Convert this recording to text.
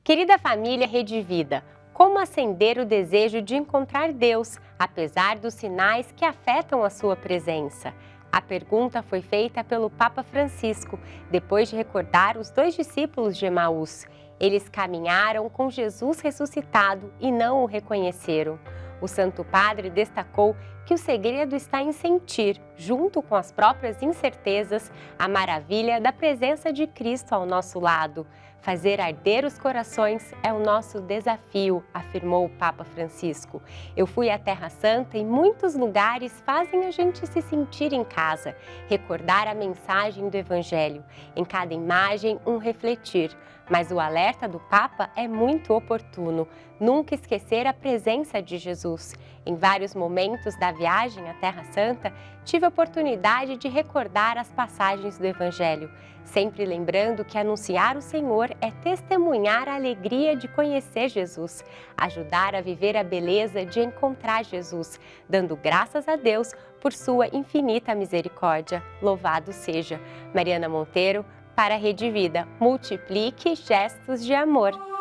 Querida família Rede Vida, como acender o desejo de encontrar Deus, apesar dos sinais que afetam a sua presença? A pergunta foi feita pelo Papa Francisco, depois de recordar os dois discípulos de Emaús. Eles caminharam com Jesus ressuscitado e não o reconheceram. O Santo Padre destacou que o segredo está em sentir, junto com as próprias incertezas, a maravilha da presença de Cristo ao nosso lado. Fazer arder os corações é o nosso desafio, afirmou o Papa Francisco. Eu fui à Terra Santa e muitos lugares fazem a gente se sentir em casa, recordar a mensagem do Evangelho. Em cada imagem, um refletir. Mas o alerta do Papa é muito oportuno. Nunca esquecer a presença de Jesus. Em vários momentos da viagem à Terra Santa, tive a oportunidade de recordar as passagens do Evangelho, sempre lembrando que anunciar o Senhor é testemunhar a alegria de conhecer Jesus, ajudar a viver a beleza de encontrar Jesus, dando graças a Deus por sua infinita misericórdia. Louvado seja! Mariana Monteiro, para a Rede Vida, multiplique gestos de amor.